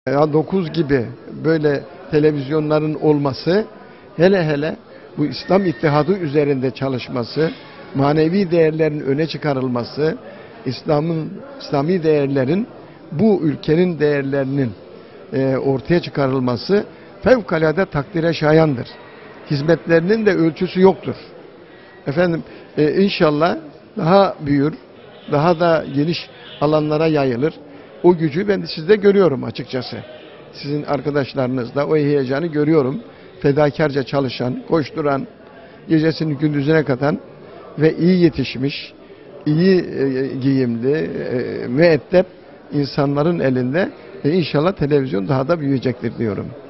A9 gibi böyle televizyonların olması, hele hele bu İslam İttihadı üzerinde çalışması, manevi değerlerin öne çıkarılması, İslami değerlerin bu ülkenin değerlerinin ortaya çıkarılması fevkalade takdire şayandır. Hizmetlerinin de ölçüsü yoktur. Efendim inşallah daha büyür, daha da geniş alanlara yayılır. O gücü ben sizde görüyorum açıkçası. Sizin arkadaşlarınızda o heyecanı görüyorum. Fedakarca çalışan, koşturan, gecesini gündüzüne katan ve iyi yetişmiş, iyi giyimli, müeddep insanların elinde inşallah televizyon daha da büyüyecektir diyorum.